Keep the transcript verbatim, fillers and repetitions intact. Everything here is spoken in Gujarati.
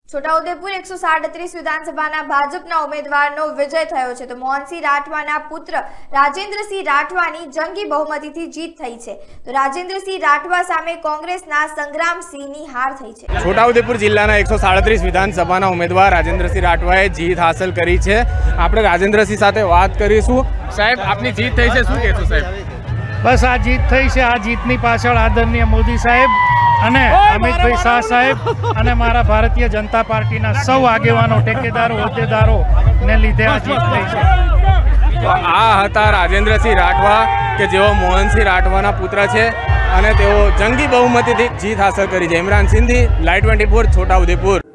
છોટાઉદેપુર એકસો સાડત્રીસ વિધાનસભાના ભાજપના ઉમેદવારનો વિજય થયો છે તો મોહનસિંહ રાઠવાના પુત્ર રાજેન્દ્રસિંહ રાઠવાની જંગી બહુમતીથી જીત થઈ છે તો રાજેન્દ્રસિંહ રાઠવા સામે કોંગ્રેસના સંગ્રામસિંહની હાર થઈ છે। છોટાઉદેપુર જિલ્લાના એકસો સાડત્રીસ વિધાનસભાના ઉમેદવાર રાજેન્દ્રસિંહ રાઠવાએ જીત હાંસલ કરી છે। આપણે રાજેન્દ્રસિંહ સાથે વાત કરીશું। સાહેબ, આપની જીત થઈ છે, શું કહેશો સાહેબ? બસ આ જીત થઈ છે। આ જીતની પાછળ આદરણીય મોદી સાહેબ અને અમિતભાઈ શાહ સાહેબ અને મારા ભારતીય જનતા પાર્ટીના સૌ આગેવાનો, ટેકેદારો, હોદ્દેદારો ને લીધે આ જીત થઈ છે। તો આ હતા રાજેન્દ્રસિંહ રાઠવા કે જેઓ મોહનસિંહ રાઠવાના પુત્ર છે અને તેઓ જંગી બહુમતીથી જીત હાંસલ કરી છે। Imran Sindhi, live twenty four, Chhota Udepur.